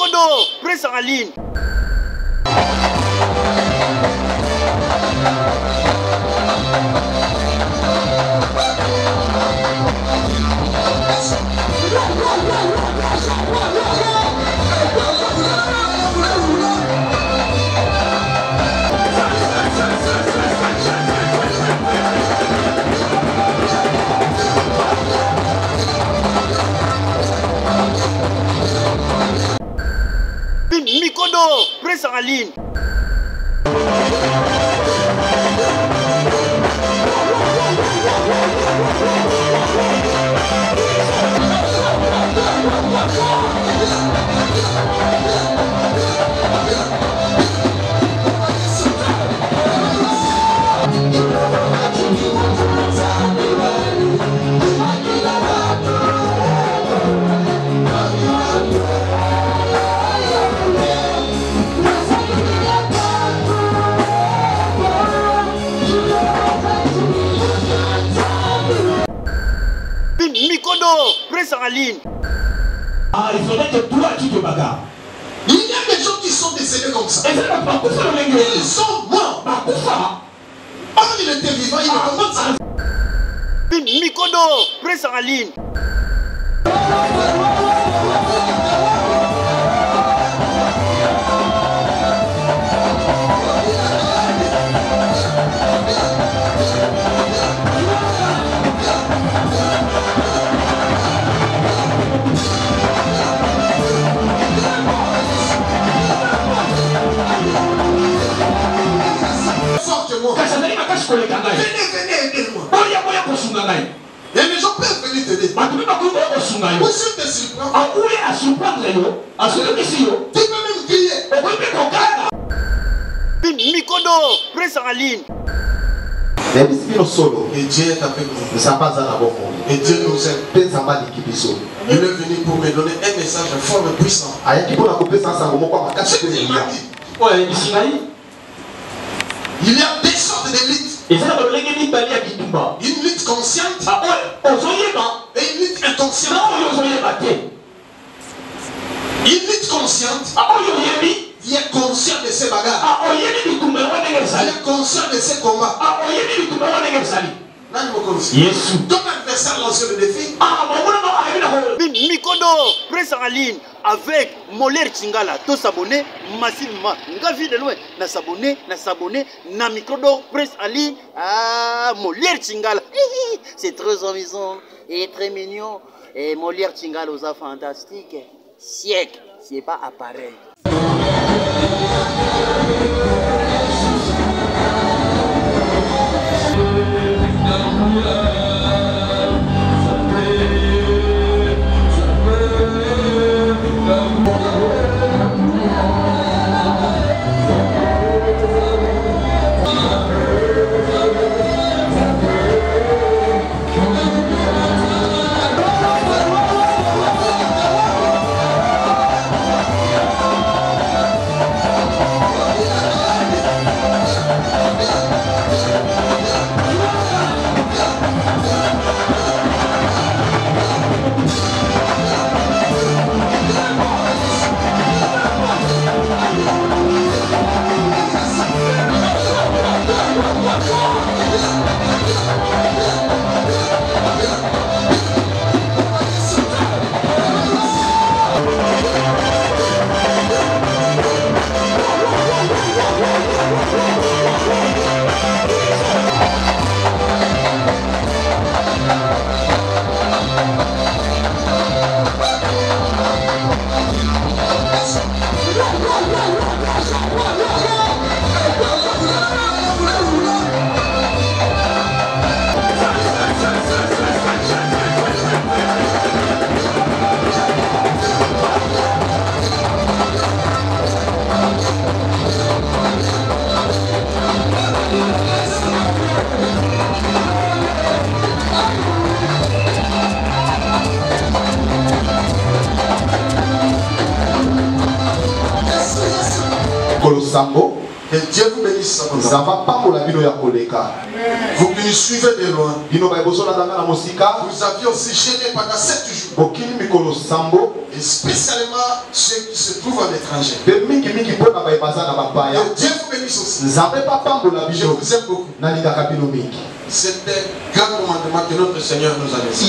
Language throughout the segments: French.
Mikodo, presse en ligne. Mikodo, presse en ligne. Mikodo, presse en ligne. Ah, il faudrait que toi tu te bagarres. Il y a des gens qui sont décédés comme ça. Ils sont morts. Quand il était vivant, il ne comprend pas. Mikodo, presse en ligne. Venez, aidez-moi. Et les gens peuvent venir t'aider. Où est-ce que tu surprends? Tu peux même crier. Mikodo, presse en ligne. Et Dieu est avec nous. Et Dieu nous aime. Il est venu pour me donner un message fort et puissant. Il y a des sortes de luttes. Une lutte consciente et une lutte inconsciente. Une lutte consciente, il est conscient de ses bagarres. Il est conscient de ses combats. Ton adversaire lance le défi. Mikodo, presse en ligne avec Moller Chingala. Tous s'abonner massivement. Ngavi de loin. Na s'abonner, na Mikodo, presse en ligne. Ah, Moller Chingala. C'est très amusant et très mignon. Et Moller Chingala aux fantastique. Siècle, c'est pas appareil. Sambo, Que Dieu vous bénisse. Vous qui nous suivez de loin. Nous Vous aviez aussi gêné pendant 7 jours. Et spécialement ceux qui se trouvent à l'étranger. Que Dieu vous bénisse aussi. Je vous aime beaucoup. C'est un grand commandement que notre Seigneur nous a laissé.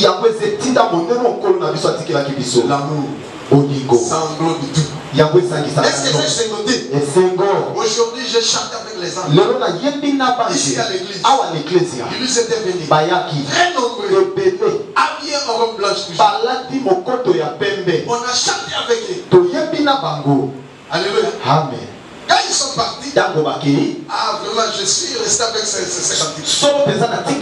L'amour. Sanglot du tout. Est-ce que j'ai sangloté? Aujourd'hui, je chante avec les enfants. Ici à l'église. Ils étaient venus. Très nombreux. Habillés en robe blanche. On a chanté avec eux. Alléluia. Amen. Quand ils sont partis, vraiment, je suis resté avec ces cantiques.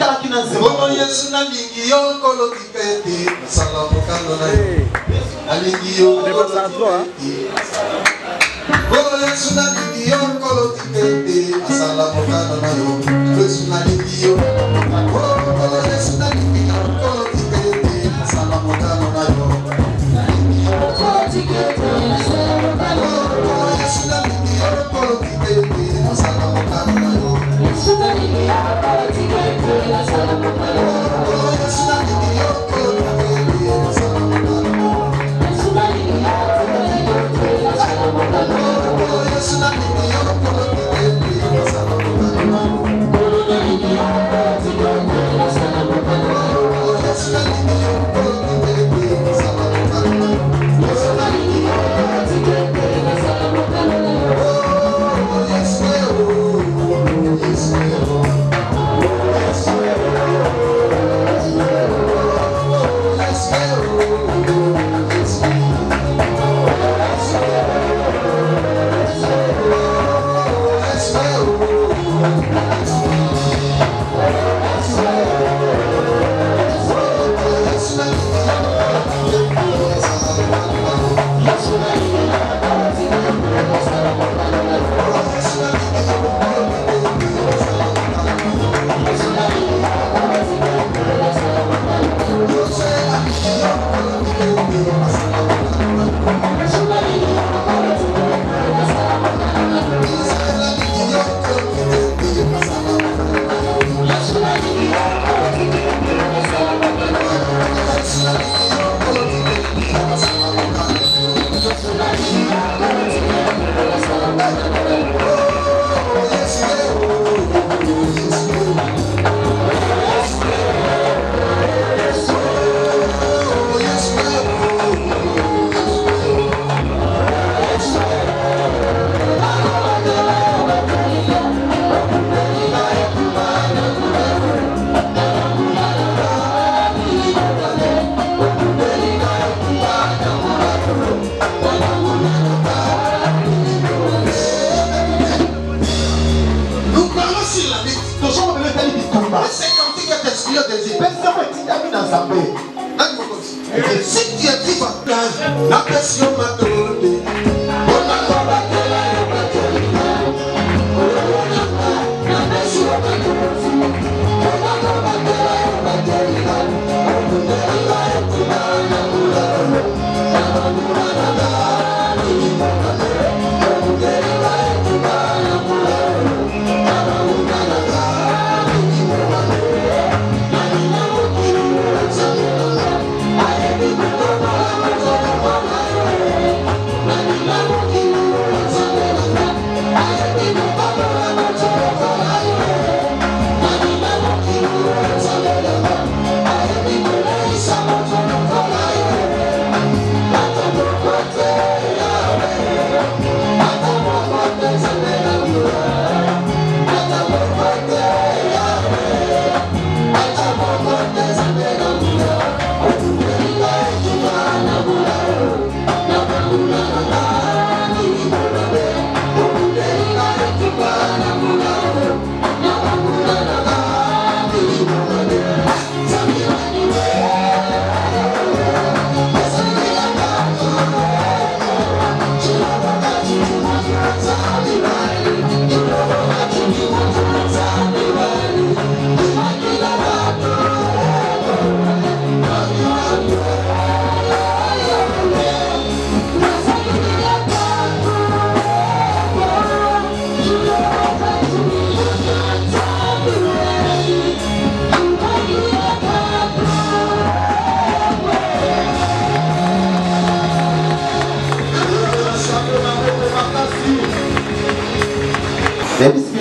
Si tu es vivant, la pression m'a donné.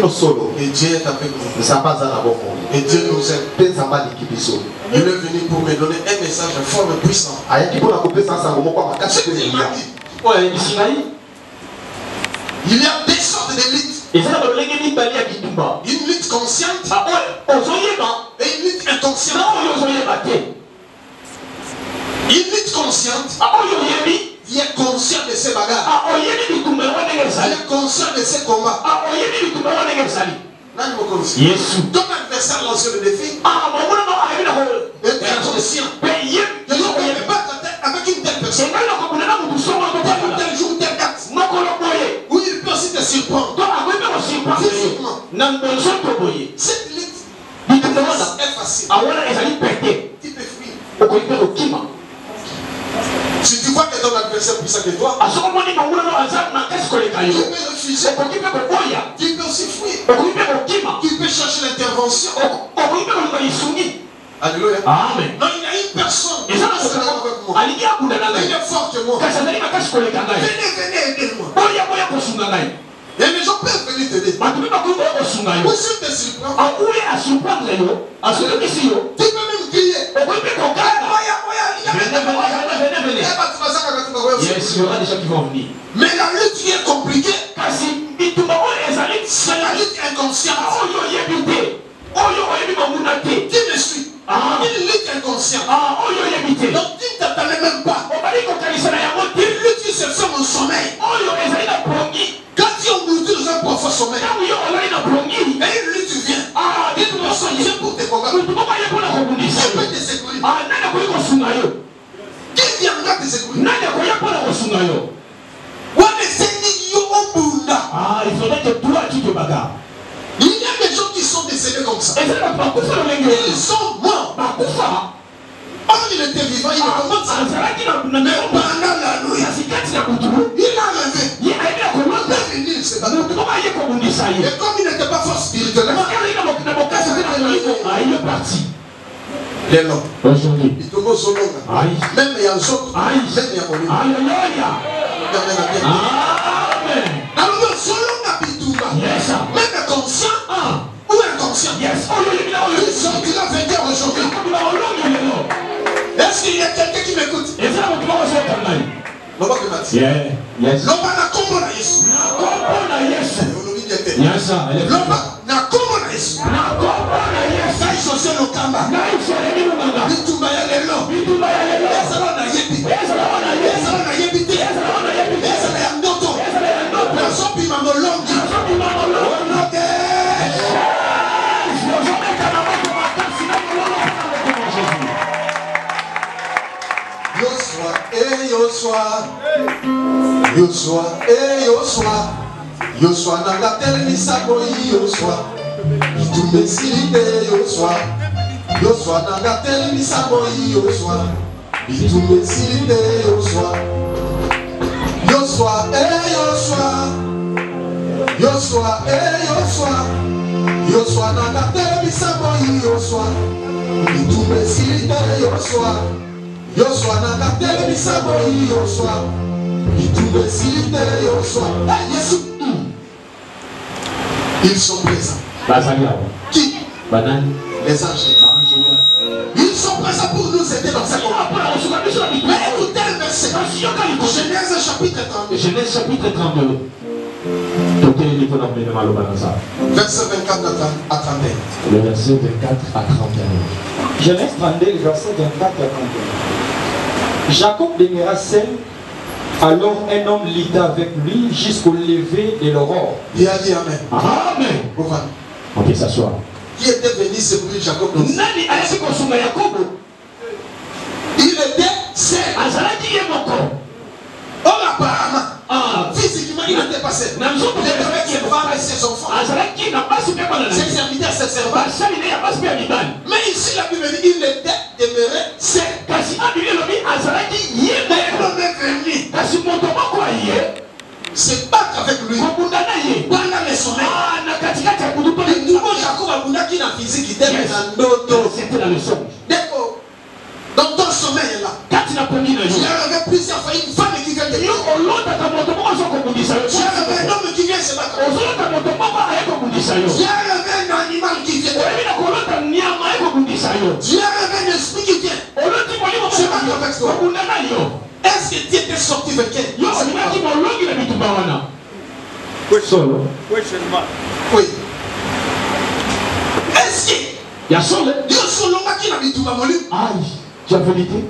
solo. Et Dieu est avec nous. Et Dieu nous aime. Il est venu pour me donner un message fort et puissant. Ce qu'il m'a dit. Il y a des sortes de luttes. Une lutte consciente et une lutte inconsciente. Une lutte consciente, il est conscient de ses bagarres. Il est conscient de ses combats. Ton adversaire lance le défi. Et tu es conscient. Je ne peux pas battre avec une telle personne. Tel jour, telle date. Où il peut aussi te surprendre. Physiquement. Cette lutte est facile. Tu peux fuir. Si tu vois que ton adversaire est plus puissant que toi, tu peux refuser. Tu peux aussi fuir. Tu peux chercher l'intervention. Alléluia. Amen. Non, il y a une personne qui est avec moi. Il est fort que moi. Venez, venez, aidez-moi. Et les gens peuvent venir t'aider. Où est-ce que tu te surprends? Tu peux même crier. Yes, il y aura des gens qui vont venir. Mais la lutte qui est compliquée, c'est la lutte inconsciente. Qui me suit? Une lutte inconsciente. Donc tu ne t'attendais même pas. Une lutte qui se fait au sommeil. Quand tu engloutis dans un profond sommeil, et une lutte vient. Une personne vient pour te combattre. Qui peut te secourir? Qui viendra te secourir? Il faudrait que toi tu te bagarres. Il y a des gens qui sont décédés comme ça. Ils sont morts. Quand il était vivant, il est comme ça. Mais pendant la nuit, il a levé. Il est venu, il s'est battu. Et comme il n'était pas fort spirituellement, il est parti. Il est là. Aujourd'hui. Il tombe au sol. Même il y a un autre. Même il y a un autre. Amen. Alors, le solo n'a plus tout bas. Même conscient ou inconscient. Il sortira vainqueur aujourd'hui. Est-ce qu'il y a quelqu'un qui m'écoute? Loba que Mathieu. Loba na kombo na Yesu. Loba na kombo na Yesu. Kai sose lokamba. Bitumba ya lelo. Ezala na yebi. Ezala na yebi te. Ezala ya ndoto. Nasopi mamolongi. Onoke. Yosua nanga telmisa boyi Yosua itumesirite Yosua nanga telmisa boyi Yosua itumesirite Yosua nanga telmisa boyi Yosua itumesirite Yosua nanga telmisa boyi Yosua itumesirite Yosua. Yesu. Ils sont présents. Qui? Les anges. Ils sont présents pour nous aider dans cette combat. Mais écoutez le verset. Genèse chapitre 32. Genèse chapitre 32. Verset 24 à 31. Le verset 24 à 31. Genèse 32, verset 24 à 31. Jacob demeura seul. Alors un homme lutta avec lui jusqu'au lever de l'aurore. Il a dit Amen. Amen. On peut s'asseoir. Qui était venu secourir Jacob? Il était seul. Or apparemment, physiquement il n'était pas seul. Il était avec ses femmes et ses enfants. Ses serviteurs, ses servants. Mais ici la Bible dit qu'il était demeuré seul. C'est battre avec lui pendant le sommeil. Et tout le monde Jacob a qui n'a physique, il était C'était dans le songe. D'accord. Dans ton sommeil là, il y avait plusieurs fois une femme qui vient de lui. Il y avait un homme qui vient se battre. Dieu révèle un animal qui vient. Dieu révèle un esprit qui vient. C'est pas avec toi. Est-ce que tu étais sorti vainqueur? Oui. Est-ce que Il y a son lait. Dieu solo qui n'a pas moli? Aïe, tu as vérité.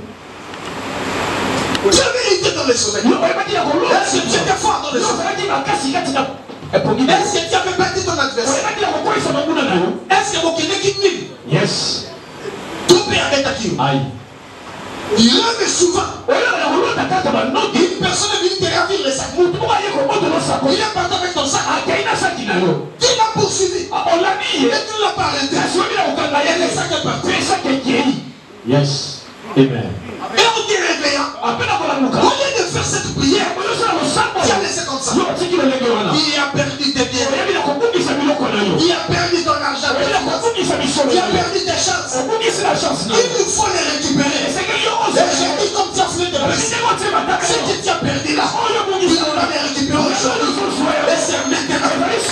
Tu as vérité dans le sommeil. Est-ce que tu étais fort dans le sommeil? Est-ce que tu avais battu ton adversaire? Est-ce que vous connaissez qui mille? Yes. Tout père est acquis. Aïe. Il rêve souvent. Une personne est venue te ravir le sac. Il est parti avec ton sac. Tu l'as poursuivi. Et tu ne l'as pas arrêté. Et le sac est parti. Yes. Amen. Et on te réveillant. Au lieu de faire cette prière, tu as laissé comme ça. Il a perdu tes biens. Il a perdu ton argent. Il a perdu tes chances. Il nous faut les récupérer. Et j'ai dit comme tu as fait de plus. Ce que tu as perdu là, tu dois les récupérer aujourd'hui. Et c'est maintenant.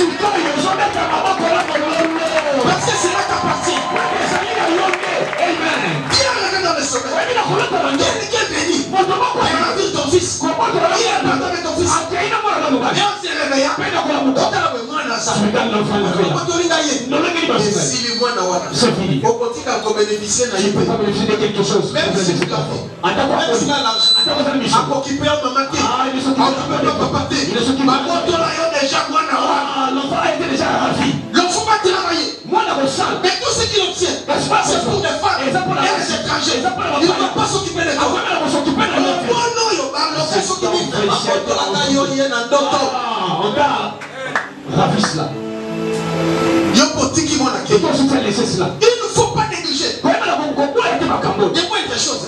Parce que c'est là ta partie. Qui a rêvé dans le sommeil? Qui est béni? Il a vu ton fils. Il a parlé ton fils. Et on s'est réveillé. C'est fini. Tu ne peux pas bénéficier de quelque chose. Même si tu l'as fait. Même si tu as l'argent. L'enfant a été déjà ravi. L'enfant va travailler. Mais tout ce qu'il obtient, c'est pour les femmes et les étrangers. Il ne va pas s'occuper de toi. Ravis cela. Il ne faut pas négliger. Il y a des choses.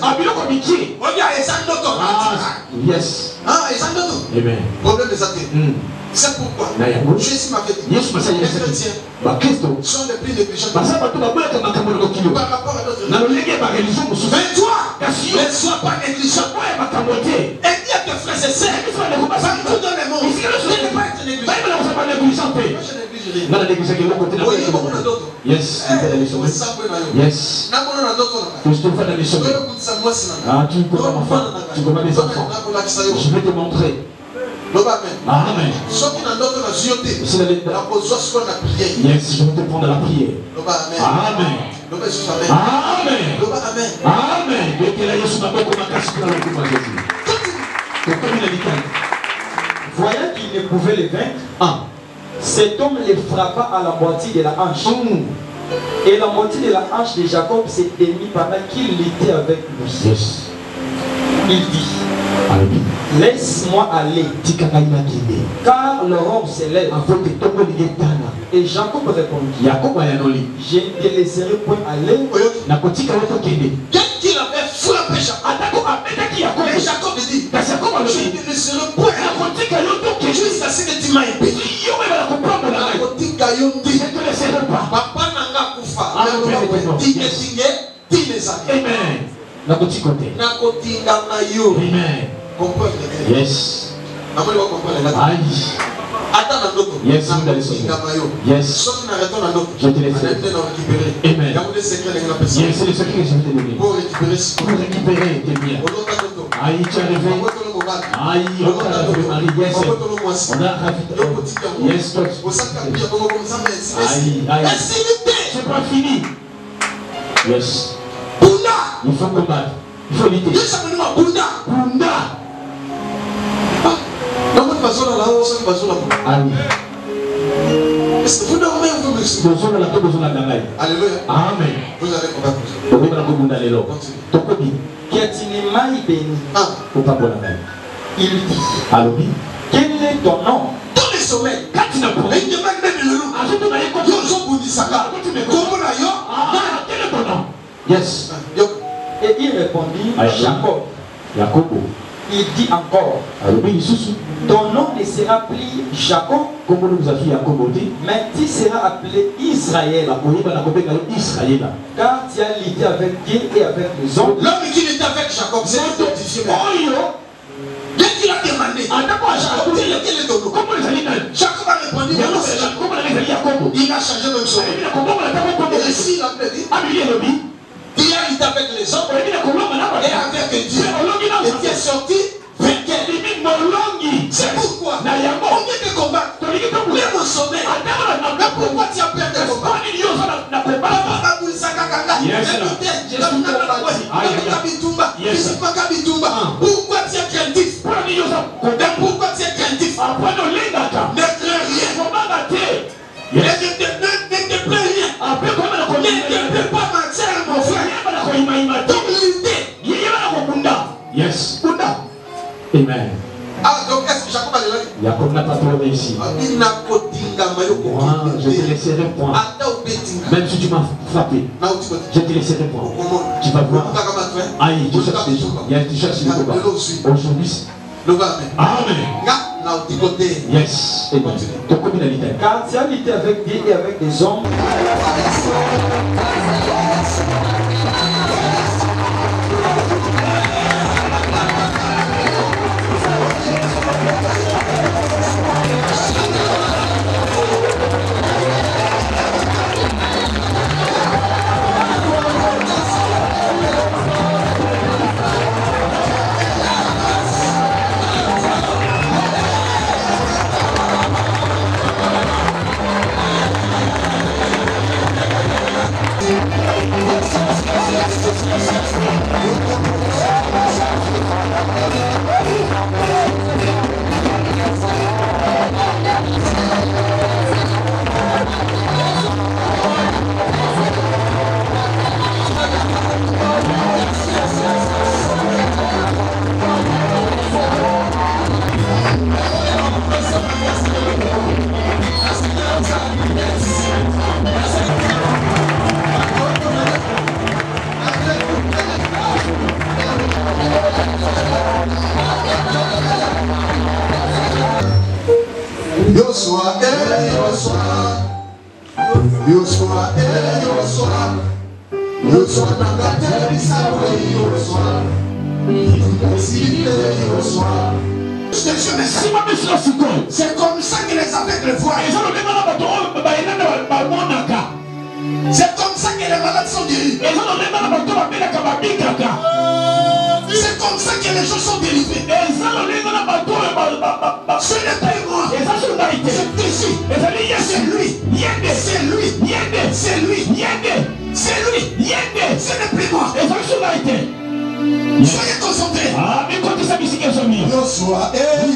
Yes. Amen. Problème des athées. C'est pourquoi Jésus m'avait dit les chrétiens sont les plus négligents par rapport à d'autres. Mais toi, ne sois pas négligent. Et dis à tes frères et sœurs, partout dans le monde, ne pas être négligent. Moi, je néglige rien. Yes. Yes. Ah, tu connais ma femme. Tu connais mes enfants. Je vais te montrer. Amen. Yes, je vais te prendre la prière. Amen. Amen. Voyant qu'il ne pouvait les vaincre, cet homme les frappa à la moitié de la hanche. Et la moitié de la hanche de Jacob s'est émise pendant qu'il était avec lui. Il dit, laisse-moi aller, car l'aurore s'élève. Et Jacob répondit, je ne te laisserai point aller. Qu'est-ce qu'il avait frappé Jacob? Et Jacob dit, je ne te laisserai point jusqu'à ce que tu m'aies payé. Papa nanga kufa. Amen. Yes. Aïe. Yes, yes. Je te laisse. Amen. Yes, c'est le secret que je vais te donner. Pour récupérer tes biens. Aïe, tu es arrivé. Aïe, on t'a ravi, Marie. Yes. On a ravi. Yes, toi. Aïe, aïe. C'est pas fini. Yes. Il faut combattre. Il faut lutter. Bunda. Ah oui. Est-ce que vous dormez ou vous me suivez? Alléluia. Amen. Vous allez combattre. Il dit, quel est ton nom? Dans les sommets, quand tu n'as pas, il demande même le nom. Quel est ton nom? Yes. Et il répondit, Jacob. Il dit encore, ton nom ne sera plus Jacob, mais tu seras appelé Israël. Car tu as lutté avec Dieu et avec les hommes. L'homme qui était avec Jacob, c'est identifié. Dès qu'il a demandé, quel est ton nom? Jacob a répondu, il a Et ici, la Bible dit, hier il était avec les hommes et avec Dieu. Et tu es sorti vainqueur. C'est pourquoi on vient de combattre. Même au sommet. Mais pourquoi tu as peur de combattre? Pourquoi tu es craintif? Pourquoi tu es craintif? Ne crains rien. Ne te plains rien. Ne te plains pas ma chère, mon frère. Donc lutter. Yes. Amen. Ah, donc est-ce que Jacob a l'air? Jacob n'a pas trouvé ici. Je te laisserai point. Même si tu m'as frappé, je te laisserai point. Tu vas voir. Aïe, tu cherches des gens. Tu cherches des combat. Aujourd'hui. Amen. Yes. Amen. Ton communalité. Car tu as lutté avec Dieu et avec des hommes. C'est comme ça que les aveugles voient. C'est comme ça que les malades sont guéris. C'est comme ça que les gens sont délivrés. Ce n'est pas moi. C'est ici. C'est lui. C'est lui. C'est lui. C'est lui. Ce n'est plus moi. Soyez concentrés. Yoshua,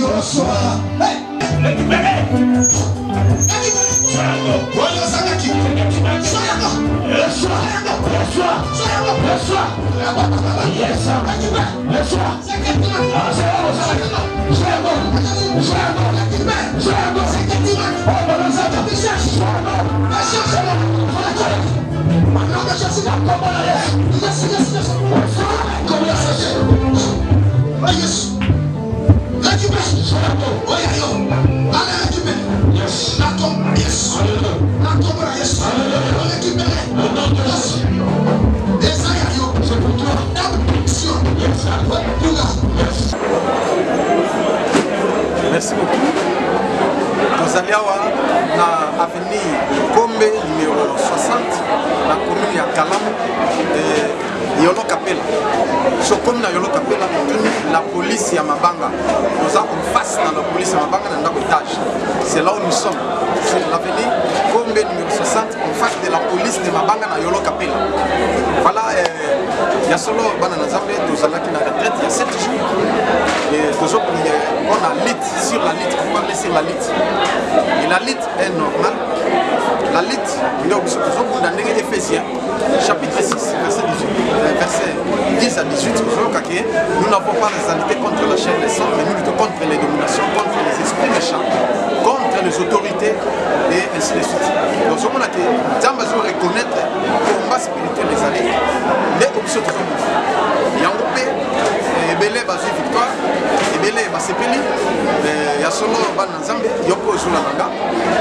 Merci beaucoup. Nous allons na avenue Kombe numéro 60, la commune de Kalam et Yolo Kapela. Sur la commune de Yolo Kapela, la police à Mabanga. Nous sommes en face de la police à Mabanga dans l'étage. C'est là où nous sommes. Sur l'avenue Kombe numéro 60, en face de la police de Mabanga dans Yolo Kapela. Voilà, il y a solo Banana Zambé, nous allons à la retraite il y a 7 jours. Et on a lit sur la lit, on va laisser la lit. Et la lit est normale. La lit, Ephésiens, chapitre 6, verset 10 à 18, nous n'avons pas les alité contre la chair des sangs, mais nous luttons contre les dominations, contre les esprits méchants, contre les autorités et ainsi de suite. Donc, on a que Dieu doit reconnaître le combat spirituel des années, mais options de monde. Il y a un peu, Belé basé victoire, Belé basé peli, il y a solo ban Nzambe, Yoko Zulananga,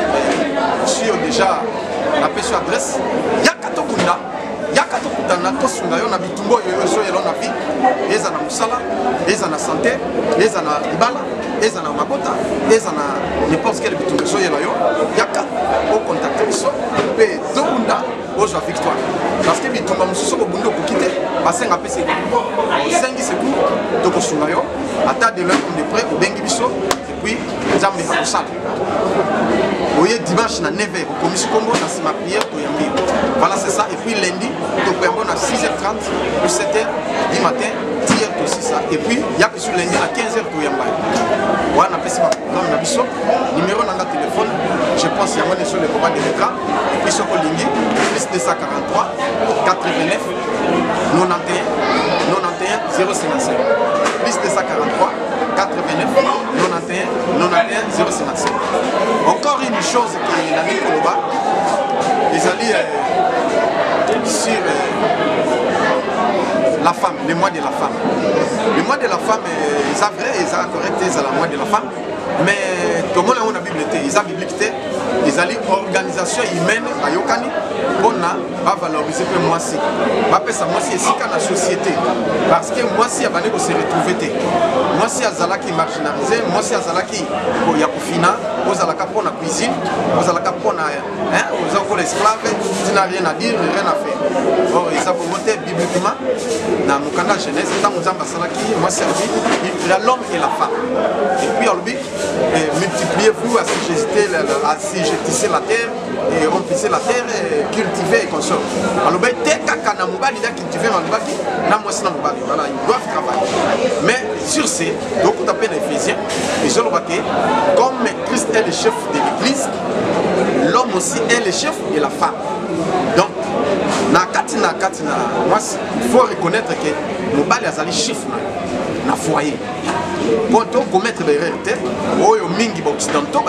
sur déjà la pêche adresse, Yakatokunda, Yakatokunda, Nakosunga, on a bitumbo, yoyo, et l'on a vie, les ana Moussala, les ana santé, les ana Ibala, les ana Mabota, les ana n'importe quel bitumbo, soyez là, Yaka, au contact, pe dokunda ozwa victoire parce que bitumba mosusu obundi okokite basenga mpe secours osengi secours tokosunga yo ata de l'heure de près obengi biso et puis nzambe akosala oye dimanche na 9h okomisi kombo na nsima prière toyambi voilà c'est ça et puis lundi tokoyambo na 6h30 ou 7h du matin hier aussi ça et puis ya biso lundi na 15h toyamba wana pesi ma programme na biso numéro na téléphone je pense yango ne sur le combat de l'écran et puis soko lingi plus 243 89 91 055 plus 243 89 91 055. Encore une chose qui est la Nikoloba, ils allaient sur la femme, le mois de la femme. Le mois de la femme, ils ont vrai, ils ont correct, ils ont le mois de la femme. Mais tout le monde a une bibliothèque, ils ont bibliothèque, ils allaient organisation humaine à Yokani, pour valoriser moi aussi. Ça moi aussi ici dans la société. Parce que moi aussi, il y a se retrouver. Moi aussi, il y a qui marginalisé, moi aussi, il y a qui fina, vous avez pour la cuisine, vous avez pour l'esclave, tu n'as rien à dire, rien à faire. Or, ils ont voté bibliquement dans mon canal jeunesse, moi servi l'homme et la femme. Et puis, multipliez-vous, assujettissez la terre, et remplissez la terre, et cultivez et consommez. Alors, dès qu'on a cultivé, voilà, ils doivent travailler. Mais sur ces, donc on appelle Éphésiens, et je le vois que comme Christ est le chef de l'église, l'homme aussi est le chef de la femme. Donc, il faut reconnaître que nous sommes les chefs dans le foyer. Pour commettre des erreurs, les occidentaux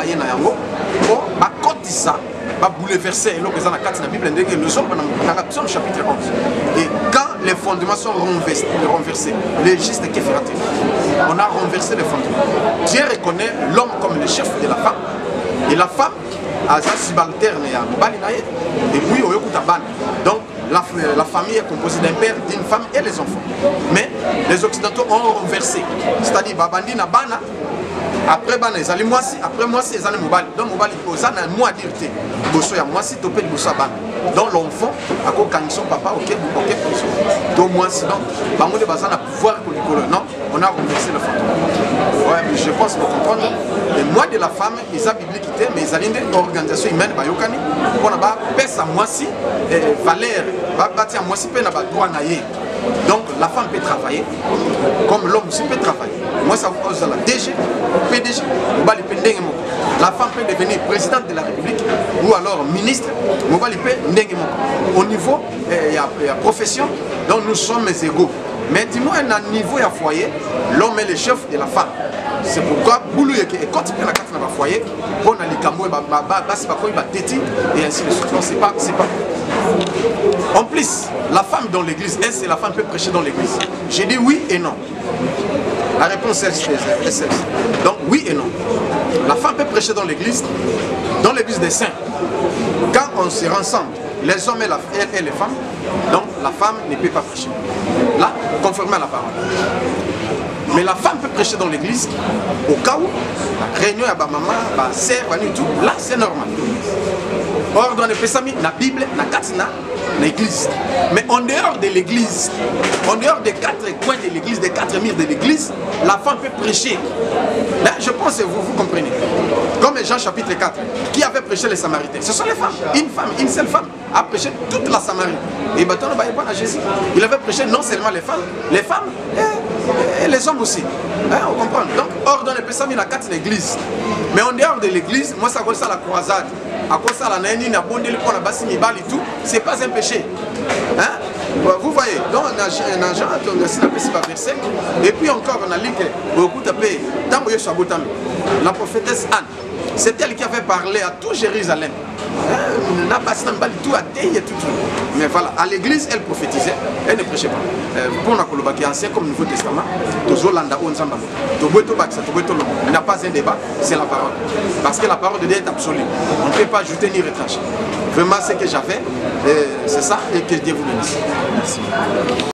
va bouleverser la Bible, nous sommes dans Psaume chapitre 11. Et quand les fondements sont renversés, les justes qui fera-t-il? On a renversé les fondements. Dieu reconnaît l'homme comme le chef de la femme. Et la femme a sa subalterne et puis donc la famille est composée d'un père, d'une femme et les enfants. Mais les occidentaux ont renversé. C'est-à-dire babandi na bana. Après bana ils allaient moi après moi c'est les mobile donc mobile ils ont un mot à dire bosso ya moi si topé bosso bana donc l'enfant à quoi quand son papa ok donc moi sinon bango de bazana pouvoir pour l'école non on a renversé le fantôme. Ouais mais je pense que vous comprendre les mois de la femme ils ont biblique mais ils allaient une organisation humaine ba yokani on a ba pesa moi si valeur ba bâtir moi si pe na ba droit na yé. Donc la femme peut travailler comme l'homme aussi peut travailler. Moi ça vous cause la DG, PDG, la femme peut devenir présidente de la République ou alors ministre, au niveau il y a profession, donc nous sommes égaux. Mais dis-moi à un niveau à foyer, l'homme est le chef de la femme. C'est pourquoi boulou et quand tu prends la carte dans le foyer, bon à l'icambo et ainsi de suite. Non, c'est pas. En plus, la femme dans l'église, est-ce que la femme peut prêcher dans l'église? J'ai dit oui et non. La réponse est celle-ci. Donc oui et non. La femme peut prêcher dans l'église des saints. Quand on se rassemble, les hommes et les femmes, donc la femme ne peut pas prêcher. Là, conformément à la parole. Mais la femme peut prêcher dans l'église au cas où la réunion à ma maman, ma sœur, tout, là c'est normal. Or, dans la Bible, la katina, l'église. Mais en dehors de l'église, en dehors des quatre coins de l'église, des quatre murs de l'église, la femme peut prêcher. Là, je pense que vous comprenez. Comme Jean chapitre 4, qui avait prêché les Samaritains? Ce sont les femmes. Une seule femme a prêché toute la Samarie. Et maintenant, à Jésus. Il avait prêché non seulement les femmes et les hommes aussi. Hein, on comprend. Donc, hors dans les Pessami, la 4 l'église. Mais en dehors de l'église, moi, ça ça la croisade. À cause de la naine, la bonne pour la basse, et tout, c'est pas un péché. Hein? Vous voyez, donc on a Jean, on a verset. Et puis encore, on a lu que beaucoup de pays, la prophétesse Anne, c'est elle qui avait parlé à tout Jérusalem. Mais voilà, à l'église, elle prophétisait, elle ne prêchait pas. Pour la ancien comme Nouveau Testament, il n'y a pas un débat, c'est la parole. Parce que la parole de Dieu est absolue. On ne peut pas ajouter ni retrancher. Vraiment, ce que j'avais, c'est ça, et que Dieu vous bénisse. Merci.